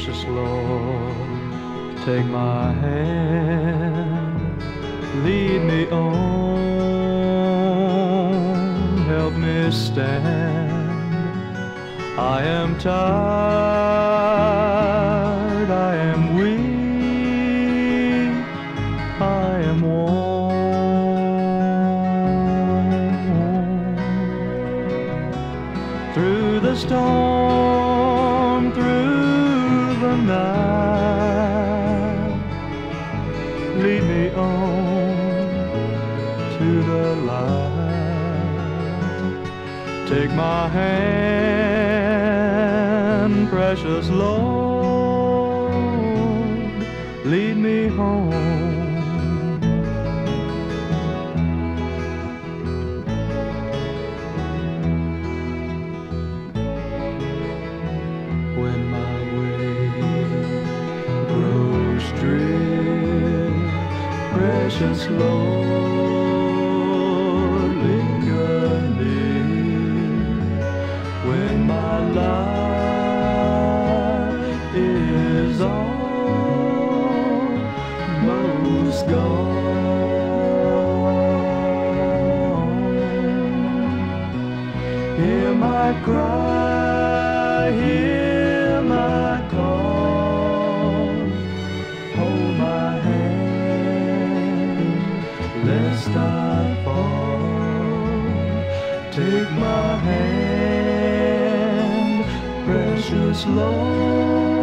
precious Lord, take my hand, lead me on, help me stand. I am tired, I am weak, I am worn. Through the storm, through the night, lead me on to the light. Take my hand, precious Lord, lead me home. When my way grows drear, precious Lord, linger near. When my life is almost gone, hear my cry, hear my call, hold my hand, lest I fall. Take my hand, precious Lord.